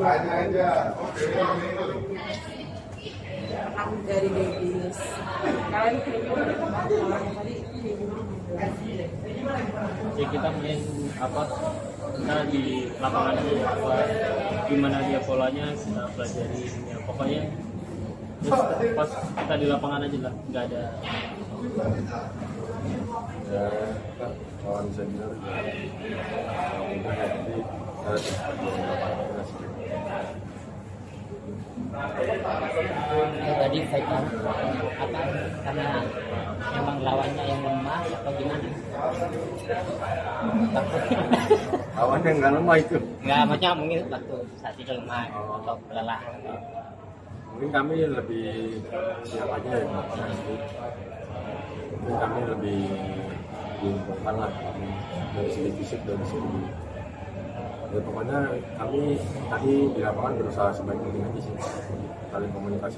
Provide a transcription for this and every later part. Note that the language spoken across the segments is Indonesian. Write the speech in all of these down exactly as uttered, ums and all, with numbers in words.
Aku dari Babies. Kalau ini tadi ya kita main apa kita di lapangan itu apa gimana dia polanya kita pelajari ya pokoknya terus pas kita di lapangan aja lah nggak ada ya kawan senior ya mudah ya jadi harus Ya, tadi fight apa karena emang lawannya yang lemah atau gimana? lawan yang nggak lemah itu Nggak macam mungkin waktu saat itu lemah atau kelelahan. mungkin kami lebih siap aja ya mungkin kami lebih diuntungkan lah dari segi fisik dari segi ya pokoknya kami tadi di lapangan berusaha sebaik mungkin aja sih saling komunikasi.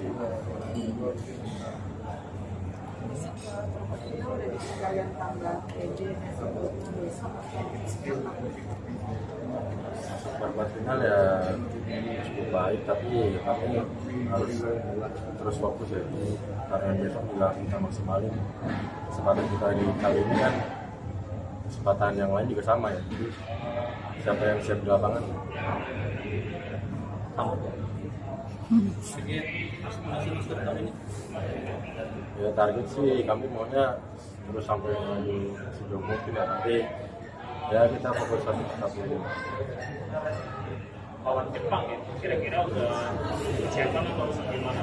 Perempat final ya cukup baik tapi kami harus terus fokus ya karena besok juga kita maksimalin kesempatan kita di kali ini kan kesempatan yang lain juga sama ya jadi siapa yang siap di lapangan sama ya target sih kami maunya terus sampai maju sejauh mungkin ya nanti ya kita fokus satu satu lawan Jepang ya kira-kira udah persiapan atau gimana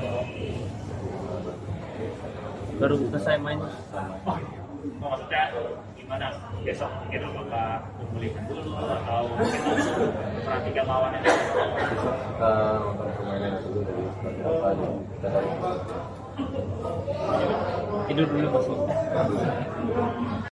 baru selesai main oh, maksudnya gimana besok mungkin apakah memulihkan dulu atau kita perhatikan lawannya besok kita nonton permainan dulu dari seperti apa nih kita dari tidur dulu masuk